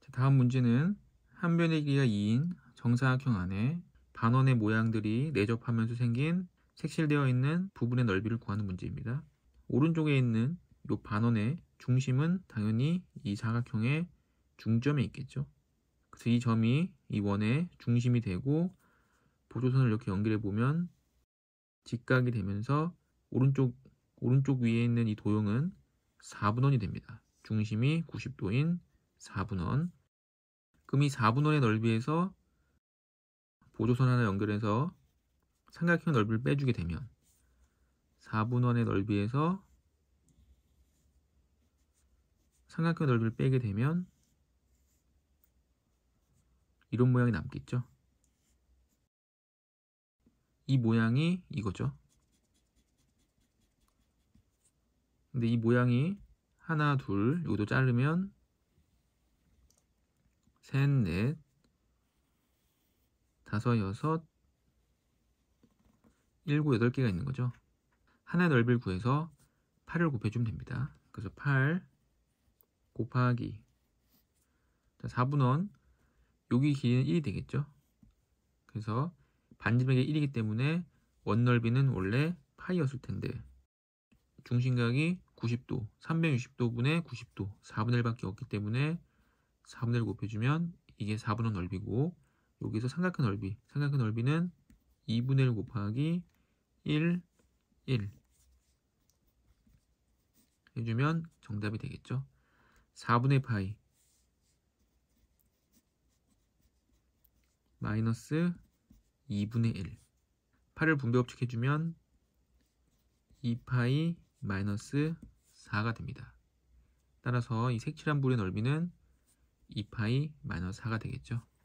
다음 문제는 한 변의 길이가 2인 정사각형 안에 반원의 모양들이 내접하면서 생긴 색칠되어 있는 부분의 넓이를 구하는 문제입니다. 오른쪽에 있는 이 반원의 중심은 당연히 이 사각형의 중점에 있겠죠. 그래서 이 점이 이 원의 중심이 되고 보조선을 이렇게 연결해 보면 직각이 되면서 오른쪽 위에 있는 이 도형은 4분원이 됩니다. 중심이 90도인 4분원. 그럼 이 4분원의 넓이에서 보조선 하나 연결해서 삼각형 넓이를 빼주게 되면 4분원의 넓이에서 삼각형 넓이를 빼게 되면 이런 모양이 남겠죠. 이 모양이 이거죠. 근데 이 모양이 하나, 둘, 여기도 자르면 셋, 넷, 다섯, 여섯, 일곱, 여덟 개가 있는 거죠. 하나의 넓이를 구해서 8을 곱해주면 됩니다. 그래서 8 곱하기 4분원 여기 길이는 1이 되겠죠. 그래서 반지름의 1이기 때문에 원 넓이는 원래 파이였을 텐데 중심각이 90도, 360도분의 90도, 4분의 1밖에 없기 때문에 4분의 1 곱해주면 이게 4분원 넓이고 여기서 삼각형 넓이는 2분의 1 곱하기 1, 1 해주면 정답이 되겠죠. 4분의 파이 마이너스 2분의 1 8을 분배법칙 해주면 2파이 마이너스 4가 됩니다. 따라서 이 색칠한 볼의 넓이는 2파이 마이너스 4가 되겠죠.